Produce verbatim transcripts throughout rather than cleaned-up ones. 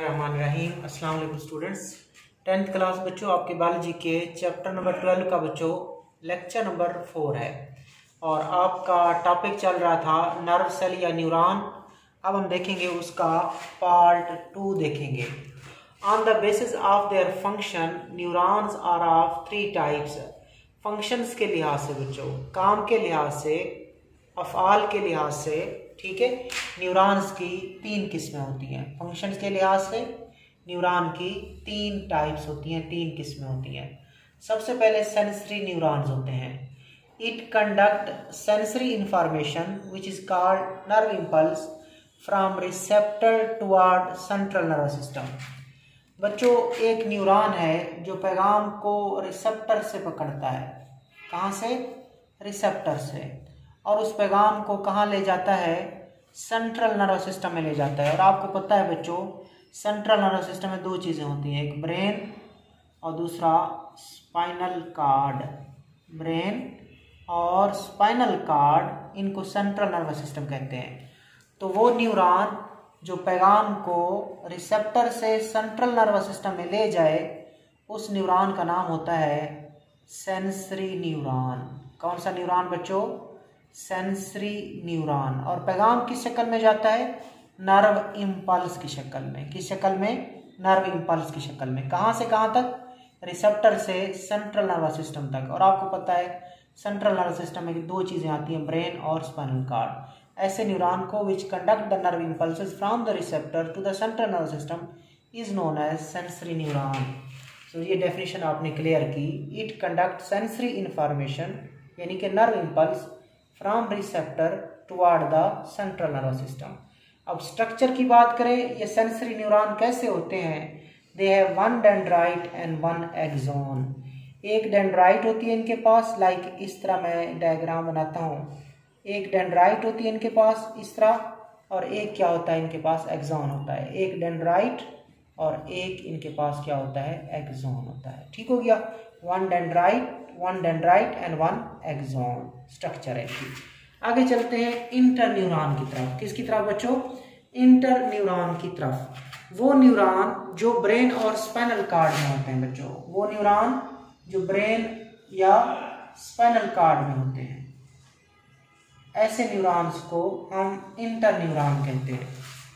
रहमान रहीम। अस्सलाम वालेकुम students. Tenth class बच्चों, आपके बायोलॉजी के चैप्टर नंबर ट्वेल्व का बच्चों लेक्चर नंबर फोर है और आपका टॉपिक चल रहा था नर्व सेल या न्यूरॉन। अब हम देखेंगे उसका पार्ट टू देखेंगे। On the basis of their function neurons are of three types. Functions के लिहाज से बच्चों, काम के लिहाज से, अफ़आल के लिहाज से, ठीक है, न्यूरॉन्स की तीन किस्में होती हैं। फंक्शंस के लिहाज से न्यूरॉन की तीन टाइप्स होती हैं, तीन किस्में होती हैं। सबसे पहले सेंसरी न्यूरॉन्स होते हैं। It conduct sensory information which is called nerve impulse from receptor toward central nervous system. बच्चों, एक न्यूरॉन है जो पैगाम को रिसेप्टर से पकड़ता है। कहाँ से? रिसेप्टर से। और उस पैगाम को कहाँ ले जाता है? सेंट्रल नर्वस सिस्टम में ले जाता है। और आपको पता है बच्चों, सेंट्रल नर्वस सिस्टम में दो चीज़ें होती हैं, एक ब्रेन और दूसरा स्पाइनल कार्ड। ब्रेन और स्पाइनल कार्ड, इनको सेंट्रल नर्वस सिस्टम कहते हैं। तो वो न्यूरॉन जो पैगाम को रिसेप्टर से सेंट्रल नर्वस सिस्टम में ले जाए, उस न्यूरॉन का नाम होता है सेंसरी न्यूरॉन। कौन सा न्यूरॉन बच्चों? Sensory neuron. और पैगाम किस शक्ल में जाता है? नर्व इम्पल्स की शक्ल में। किस शक्ल में? नर्व इम्पल्स की शक्ल में। कहाँ से कहाँ तक? रिसेप्टर से सेंट्रल नर्वस सिस्टम तक। और आपको पता है सेंट्रल नर्वस सिस्टम में दो चीज़ें आती हैं, ब्रेन और स्पाइनल कार्ड। ऐसे न्यूरॉन को which conduct the nerve impulses from the receptor to the central nervous system is known as sensory neuron. तो ये डेफिनेशन आपने क्लियर की। इट कंडक्ट सेंसरी इंफॉर्मेशन यानी कि nerve impulse from receptor toward the central nervous system. अब structure की बात करें, ये सेंसरी न्यूरॉन कैसे होते हैं? They have one dendrite and one axon. एक डेंड्राइट होती है इनके पास, लाइक इस तरह मैं डायग्राम बनाता हूँ। एक डेंड्राइट होती है इनके पास इस तरह, और एक क्या होता है इनके पास? एक्सॉन होता है। एक डेंड्राइट और एक इनके पास क्या होता है? एक्सॉन होता है। ठीक हो गया? One dendrite one dendrite and one axon structure है। आगे चलते हैं इंटर न्यूरॉन की तरफ। किसकी तरफ बच्चों? इंटर न्यूरॉन की तरफ। वो न्यूरॉन जो ब्रेन और स्पाइनल कार्ड में होते हैं बच्चों। वो न्यूरॉन जो ब्रेन या स्पाइनल कार्ड में होते हैं, ऐसे न्यूरॉन्स को हम इंटर न्यूरॉन कहते हैं।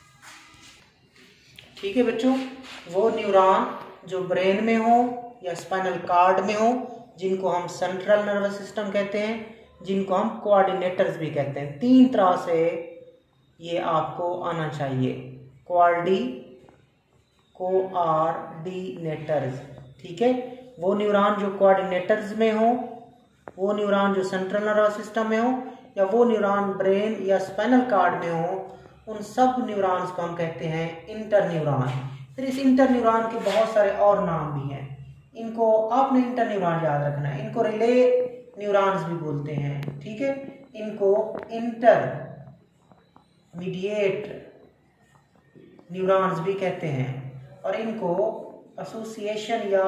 ठीक है बच्चों? वो न्यूरॉन जो ब्रेन में हो या स्पाइनल कार्ड में हो, जिनको हम सेंट्रल नर्वस सिस्टम कहते हैं, जिनको हम कोऑर्डिनेटर्स भी कहते हैं। तीन तरह से ये आपको आना चाहिए, कोऑर्डी कोऑर्डिनेटर्स। ठीक है? वो न्यूरॉन जो कोऑर्डिनेटर्स में हो, वो न्यूरॉन जो सेंट्रल नर्वस सिस्टम में हो, या वो न्यूरॉन ब्रेन या स्पाइनल कार्ड में हो, उन सब न्यूरॉन्स को हम कहते हैं इंटर न्यूरॉन। फिर इस इंटर न्यूरॉन के बहुत सारे और नाम भी हैं। इनको आपने इंटर न्यूरॉन याद रखना है। इनको रिले न्यूरॉन्स भी बोलते हैं। ठीक है? इनको इंटर मीडिएट न्यूरॉन्स भी कहते हैं, और इनको एसोसिएशन या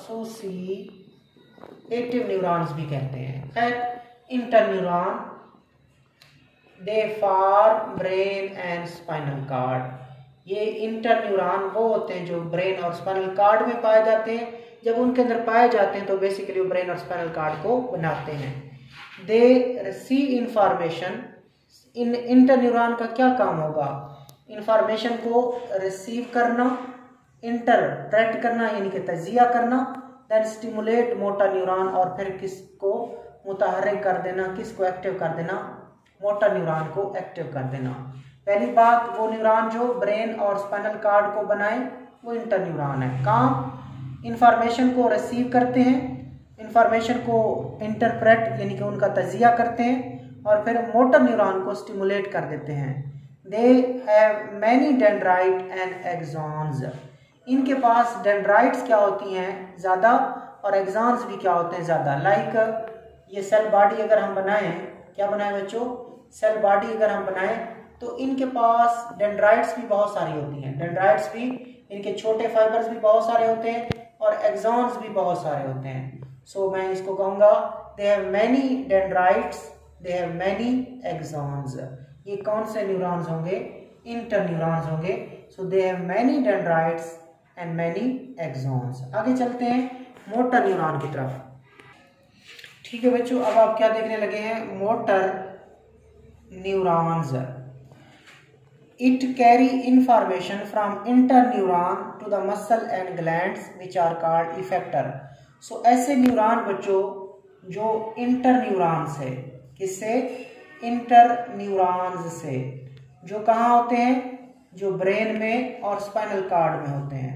एसोसिएटिव न्यूरॉन्स भी कहते हैं। खैर, inter neuron they form brain and spinal cord. ये इंटर न्यूरॉन वो होते हैं जो ब्रेन और स्पाइनल कार्ड में पाए जाते हैं। जब उनके अंदर पाए जाते हैं तो बेसिकली वो ब्रेन और स्पाइनल कार्ड को बनाते हैं। They receive information. इन इंटर न्यूरॉन का क्या काम होगा? इंफॉर्मेशन को रिसीव करना, इंटरप्रेट करना यानी कि तजिया करना, देन स्टिमुलेट मोटर न्यूरॉन, और फिर किसको मुतहर्रिक कर देना, किसको एक्टिव कर देना? मोटर न्यूरॉन को एक्टिव कर देना। पहली बात, वो न्यूरॉन जो ब्रेन और स्पाइनल कार्ड को बनाए वो इंटर न्यूरॉन है। काम इंफॉर्मेशन को रिसीव करते हैं, इंफॉर्मेशन को इंटरप्रेट यानी कि उनका तजिया करते हैं, और फिर मोटर न्यूरॉन को स्टिमुलेट कर देते हैं। They have many dendrite and axons. इनके पास डेंड्राइट्स क्या होती हैं? ज़्यादा, और एक्सॉन्स भी क्या होते हैं? ज़्यादा। लाइक ये सेल बॉडी अगर हम बनाएं, क्या बनाएं बच्चों? सेल बॉडी अगर हम बनाएं तो इनके पास डेंड्राइट्स भी बहुत सारी होती हैं। डेंड्राइट्स भी, इनके छोटे फाइबर्स भी बहुत सारे होते हैं, और एक्सॉन्स भी बहुत सारे होते हैं। सो so, मैं इसको कहूँगा they have many dendrites, they have many axons. ये कौन से न्यूरॉन्स होंगे? इंटर न्यूरॉन्स होंगे। So they have many dendrites and many axons. आगे चलते हैं मोटर न्यूरॉन की तरफ। ठीक है बच्चों, अब आप क्या देखने लगे हैं, motor neurons. It carry information from interneuron to the muscle and glands which are called effector. So ऐसे न्यूरॉन बच्चों जो इंटरन्यूरॉन से, किससे, इंटरन्यूरॉन्स से, जो कहाँ होते हैं, जो ब्रेन में और स्पाइनल कॉर्ड में होते हैं।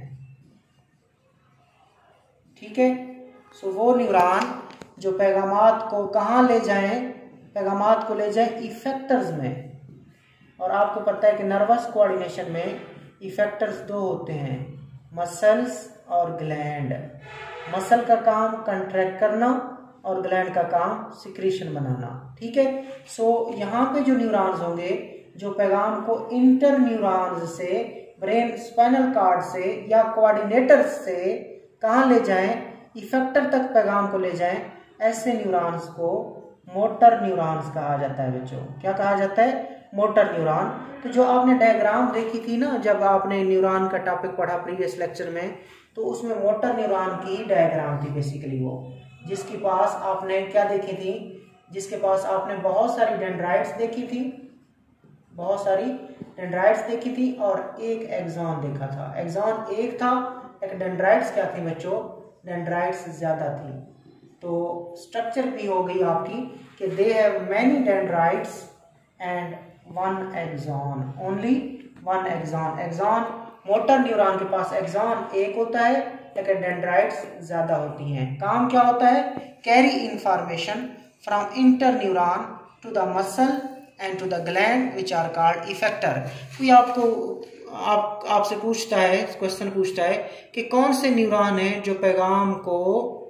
ठीक है, सो वो न्यूरॉन जो पैगामात को कहाँ ले जाएं, पैगामात को ले जाएं इफेक्टर्स में। और आपको पता है कि नर्वस कोऑर्डिनेशन में इफेक्टर्स दो होते हैं, मसल्स और ग्लैंड। मसल का काम कंट्रैक्ट करना और ग्लैंड का काम सिक्रीशन बनाना। ठीक है, सो यहाँ पे जो न्यूरॉन्स होंगे जो पैगाम को इंटर न्यूरॉन्स से, ब्रेन स्पाइनल कॉर्ड से या कोऑर्डिनेटर्स से कहाँ ले जाएं, इफेक्टर तक पैगाम को ले जाएं, ऐसे न्यूरॉन्स को मोटर न्यूरॉन्स कहा जाता है बच्चों। क्या कहा जाता है, मोटर न्यूरॉन। तो जो आपने डायग्राम देखी थी ना जब आपने न्यूरॉन का टॉपिक पढ़ा प्रीवियस लेक्चर में, तो उसमें मोटर न्यूरॉन की डायग्राम थी बेसिकली वो, जिसके पास आपने क्या देखी थी, जिसके पास आपने बहुत सारी डेंड्राइट्स देखी थी, बहुत सारी डेंड्राइट्स देखी थी और एक एक्सॉन देखा था। एक्सॉन एक था, एक डेंड्राइट्स क्या थी बच्चों, डेंड्राइट्स ज्यादा थी। तो स्ट्रक्चर भी हो गई आपकी कि they have many dendrites and one axon, only one axon. Axon motor neuron के पास एक्सॉन एक होता है लेकिन डेंड्राइट्स ज्यादा होती हैं। काम क्या होता है, carry information from inter neuron to the muscle and to the gland which are called effector. कोई आपको आप आपसे पूछता है, क्वेश्चन पूछता है कि कौन से न्यूरॉन है जो पैगाम को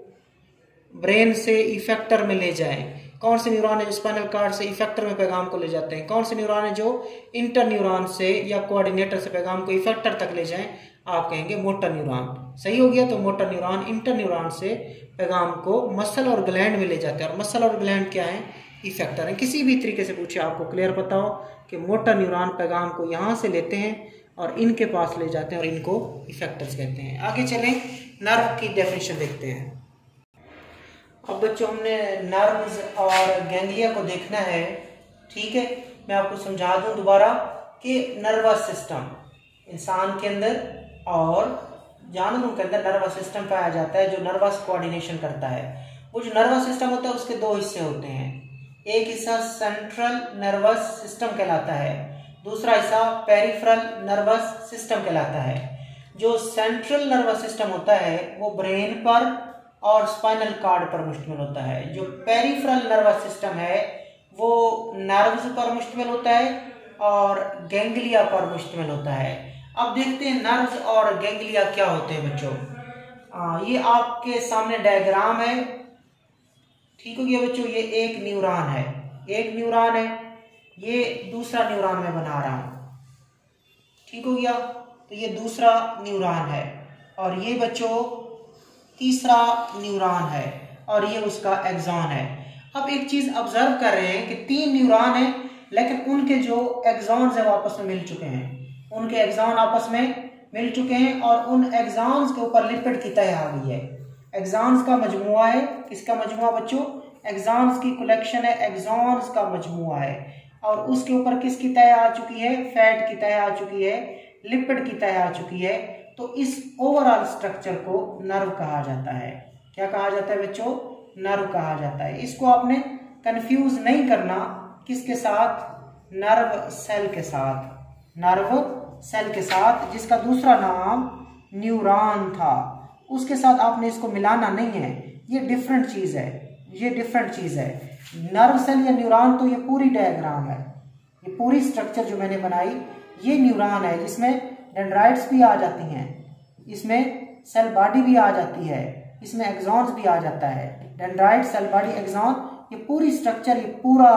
ब्रेन से इफेक्टर में ले जाए, कौन से न्यूरॉन है जो स्पाइनल कॉर्ड से इफेक्टर में पैगाम को ले जाते हैं, कौन से न्यूरॉन है जो इंटर न्यूरॉन से या कोऑर्डिनेटर से पैगाम को इफेक्टर तक ले जाएं, आप कहेंगे मोटर न्यूरॉन। सही हो गया, तो मोटर न्यूरॉन इंटर न्यूरॉन से पैगाम को मसल और ग्लैंड में ले जाते हैं। और मसल और ग्लैंड क्या है, इफेक्टर है। किसी भी तरीके से पूछे आपको क्लियर पता हो कि मोटर न्यूरॉन पैगाम को यहाँ से लेते हैं और इनके पास ले जाते हैं और इनको इफेक्टर्स कहते हैं। आगे चलें, नर्व की डेफिनेशन देखते हैं। अब बच्चों हमने नर्व्स और गैंग्लिया को देखना है। ठीक है, मैं आपको समझा दूं दोबारा कि नर्वस सिस्टम इंसान के अंदर और जानवरों के अंदर नर्वस सिस्टम पाया जाता है जो नर्वस कोऑर्डिनेशन करता है। वो जो नर्वस सिस्टम होता है उसके दो हिस्से होते हैं, एक हिस्सा सेंट्रल नर्वस सिस्टम कहलाता है, दूसरा हिस्सा पेरिफेरल नर्वस सिस्टम कहलाता है। जो सेंट्रल नर्वस सिस्टम होता है वो ब्रेन पर और स्पाइनल कॉर्ड पर मुश्तमिल होता है। जो पेरिफेरल नर्वस सिस्टम है वो नर्व्स पर मुश्तमिल होता है और गैंग्लिया पर मुश्तमिल होता है। अब देखते हैं नर्व्स और गैंग्लिया क्या होते हैं बच्चों। आ, ये आपके सामने डायग्राम है। ठीक हो गया बच्चों, ये एक न्यूरॉन है, एक न्यूरॉन है, ये दूसरा न्यूरॉन मैं बना रहा हूं। ठीक हो गया, तो ये दूसरा न्यूरॉन है और ये बच्चों तीसरा न्यूरॉन है और ये उसका एक्सॉन है। अब एक चीज ऑब्जर्व कर रहे हैं कि तीन न्यूरॉन है लेकिन उनके जो एक्सॉन्स है वो आपस में मिल चुके हैं, उनके एक्सॉन आपस में मिल चुके हैं और उन एक्सॉन्स के ऊपर लिपिड की तह आ गई है। एक्सॉन्स का मजमुआ है, किसका मजमुआ बच्चों, एक्सॉन्स की कलेक्शन है, एक्सॉन्स का मजमुआ है। और उसके ऊपर किसकी तह आ चुकी है, फैट की तह आ चुकी है, लिपिड की तह आ चुकी है। तो इस ओवरऑल स्ट्रक्चर को नर्व कहा जाता है। क्या कहा जाता है बच्चों, नर्व कहा जाता है। इसको आपने कंफ्यूज नहीं करना किसके साथ, नर्व सेल के साथ, नर्व सेल के साथ जिसका दूसरा नाम न्यूरॉन था, उसके साथ आपने इसको मिलाना नहीं है। ये डिफरेंट चीज है, ये डिफरेंट चीज है। नर्व सेल या न्यूरॉन तो ये पूरी डायग्राम है, ये पूरी स्ट्रक्चर जो मैंने बनाई ये न्यूरॉन है जिसमें डेंड्राइट्स भी आ जाती हैं, इसमें सेल बॉडी भी आ जाती है, इसमें एक्सॉन्स भी आ जाता है। डेंड्राइट, सेल बॉडी, एक्सॉन, ये पूरी स्ट्रक्चर, ये पूरा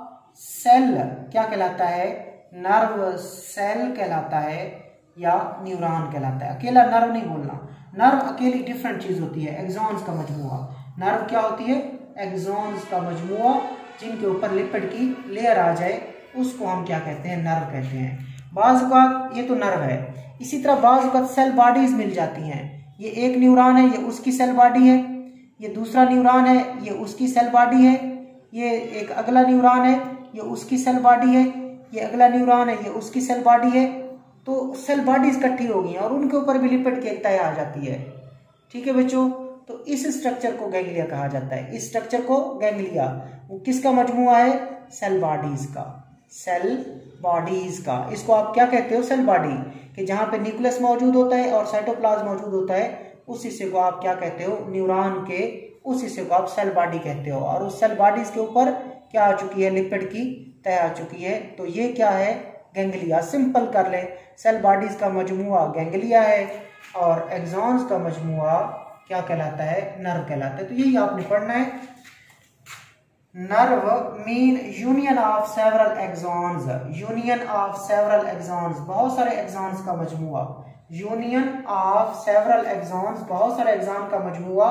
सेल क्या कहलाता है, नर्व सेल कहलाता है या न्यूरॉन कहलाता है। अकेला नर्व नहीं बोलना, नर्व अकेली डिफरेंट चीज होती है, एक्सॉन्स का मजमुआ। नर्व क्या होती है, एक्सॉन्स का मजमुआ जिनके ऊपर लिपिड की लेयर आ जाए उसको हम क्या कहते हैं, नर्व कहते हैं। बाज़ औक़ात ये तो नर्व है। इसी तरह बाज़ औक़ात सेल बॉडीज मिल जाती हैं। ये एक न्यूरॉन है, ये उसकी सेल बॉडी है, ये दूसरा न्यूरॉन है, ये उसकी सेल बॉडी है, ये एक अगला न्यूरॉन है, ये उसकी सेल बॉडी है, ये अगला न्यूरॉन है, ये उसकी सेल बॉडी है। तो सेल बॉडीज इकट्ठी हो गई हैं और उनके ऊपर भी लिपिड की एक तह आ जाती है। ठीक है बच्चों, तो इस स्ट्रक्चर को गैंग्लिया कहा जाता है। इस स्ट्रक्चर को गैंग्लिया, वो किसका मजमुआ है? सेल बॉडीज का, सेल बॉडीज का। इसको आप क्या कहते हो? सेल बॉडी, कि जहां पे न्यूक्लियस मौजूद होता है और साइटोप्लाज्म मौजूद होता है, उस हिस्से को आप क्या कहते हो? न्यूरॉन के उस हिस्से को आप सेल बॉडी कहते हो। और उस सेल बॉडीज के ऊपर क्या आ चुकी है? लिपिड की तह आ चुकी है। तो ये क्या है? गैंग्लिया। सिंपल कर ले, सेल बॉडीज का मजमुआ गैंग्लिया है और एक्सॉन्स का मजमुआ क्या कहलाता है? नर्व कहलाता है। तो यही आपने पढ़ना है। Nerve mean union of several axons, union of several axons, बहुत सारे एक्सॉन्स का मजमुआ। यूनियन ऑफ सेवरल एक्सॉन्स, बहुत सारे एक्सॉन का मजमुआ।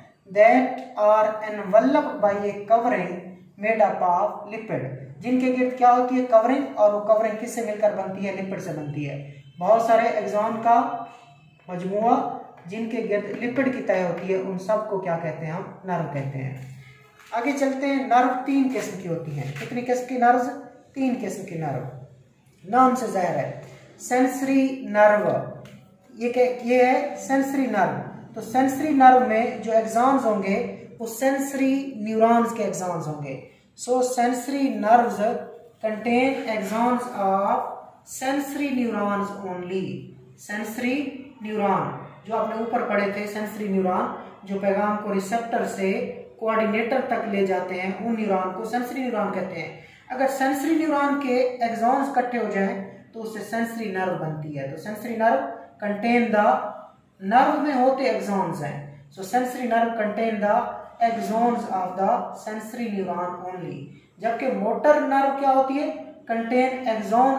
That are enveloped by a covering made up of lipid, जिनके गिर्द क्या होती है? कवरिंग, और वो कवरिंग किससे मिलकर बनती है? लिपिड से बनती है। बहुत सारे एक्सॉन का मजमुआ जिनके गिर्द लिपिड की तह होती है, उन सब को क्या कहते हैं? हम नर्व कहते हैं। आगे चलते हैं। नर्व तीन किस्म की होती हैं। कितनी किस्म की नर्व? तीन किस्म की नर्व। नाम से जाहिर है। सेंसरी नर्व, ये क्या? ये है सेंसरी नर्व। तो सेंसरी नर्व में जो एक्सॉन्स होंगे वो सेंसरी न्यूरॉन्स के एक्सॉन्स होंगे। So sensory nerves contain axons of sensory neurons only. Sensory neuron जो आपने ऊपर पढ़े थे, सेंसरी न्यूरॉन जो पैगाम को रिसेप्टर से कोऑर्डिनेटर तक ले जाते हैं, उन न्यूरॉन को सेंसरी न्यूरॉन कहते हैं। अगर सेंसरी न्यूरॉन के एक्सॉन्स इकट्ठे हो जाएं तो उससे सेंसरी नर्व बनती है। तो sensory nerve contain the, nerve में होते एक्सॉन्स हैं, so sensory nerve contain the axons of the sensory neuron only. जबकि मोटर नर्व क्या होती है? Contain axon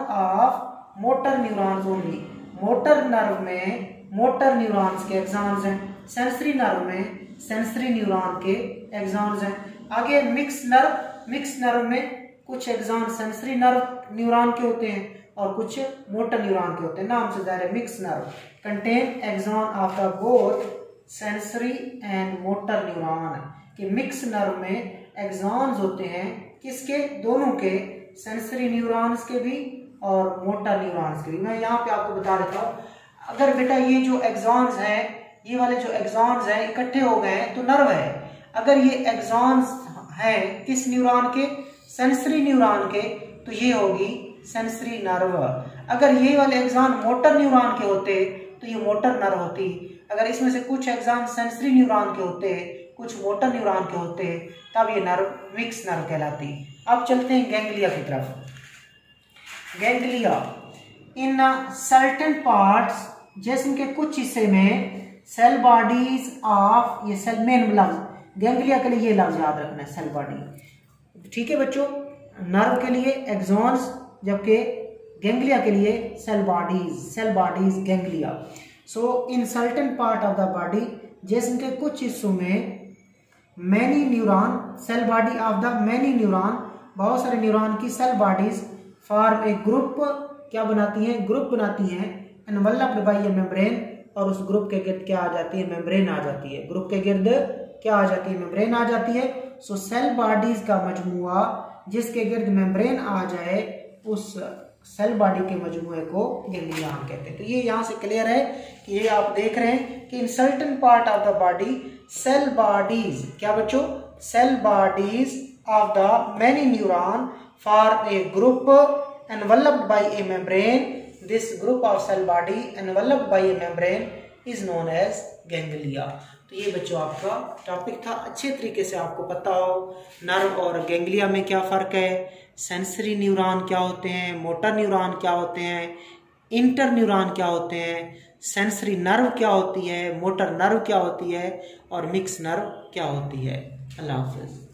of motor neurons only. Motor nerve में मोटर न्यूरॉन्स के एक्सॉन्स हैं, सेंसरी नर्व में सेंसरी न्यूरॉन के एक्सॉन्स हैं। आगे मिक्स नर्व, मिक्स नर्व में कुछ एक्सॉन सेंसरी नर्व न्यूरॉन के होते हैं और कुछ मोटर न्यूरॉन के होते हैं। नाम से जाहिर है mix nerve contain axon of the both sensory and motor neuron. कि मिक्स नर्व में एक्सॉन्स होते हैं किसके? दोनों के, सेंसरी न्यूरॉन्स के भी और मोटर न्यूरॉन्स के भी। मैं यहाँ पे आपको बता देता हूँ, अगर बेटा ये जो एक्सॉन्स हैं, ये वाले जो एक्सॉन्स हैं इकट्ठे हो गए हैं तो नर्व है। अगर ये एक्सॉन्स हैं किस न्यूरॉन के? सेंसरी न्यूरॉन के, तो ये होगी सेंसरी नर्व। अगर ये वाले एक्सॉन मोटर न्यूरॉन के होते तो ये मोटर नर्व होती। अगर इसमें से कुछ एक्सॉन सेंसरी न्यूरॉन के होते, कुछ मोटर न्यूरॉन के होते, तब ये नर्व मिक्स नर्व कहलाती। अब चलते हैं गैंग्लिया की तरफ। गैंग्लिया इन सर्टेन पार्ट्स, जिस्म के कुछ हिस्से में सेल बॉडीज ऑफ, ये सेल मेन लफ्ज गैंग्लिया के लिए ये लफ्ज याद रखना है, सेल बॉडी। ठीक है बच्चों, नर्व के लिए एक्सॉन्स, जबकि गैंग्लिया के लिए cell bodies, cell bodies ganglia. So in certain part of the body, जिस्म के कुछ हिस्सों में many neuron, cell body of the many neuron, बहुत सारे न्यूरॉन की cell bodies form a group, क्या बनाती हैं? ग्रुप बनाती हैं। एनवलप्ड बाय ए मेम्ब्रेन, और उस ग्रुप के गिर्द क्या आ जाती है? मेम्ब्रेन आ जाती है। ग्रुप के गिर्द क्या आ जाती है? मेम्ब्रेन आ जाती है। सो सेल बॉडीज का मजमुआ जिसके गिर्द मेम्ब्रेन आ जाए, उस सेल बॉडी के मजमुए को गैंग्लिया हम कहते हैं। तो ये यहाँ से क्लियर है कि ये आप देख रहे हैं कि in certain part of the body cell bodies, क्या बच्चों? Cell bodies of the many neuron form a group enveloped by a membrane. This group of cell body enveloped by a membrane is known as ganglia। तो ये बच्चों आपका topic था। अच्छे तरीके से आपको पता हो नर्व और गैंग्लिया में क्या फ़र्क है, सेंसरी न्यूरॉन क्या होते हैं, मोटर न्यूरॉन क्या होते हैं, इंटर न्यूरॉन क्या होते हैं, सेंसरी नर्व क्या होती है, मोटर नर्व क्या होती है और मिक्स नर्व क्या होती है। अल्लाह हाफ़िज़।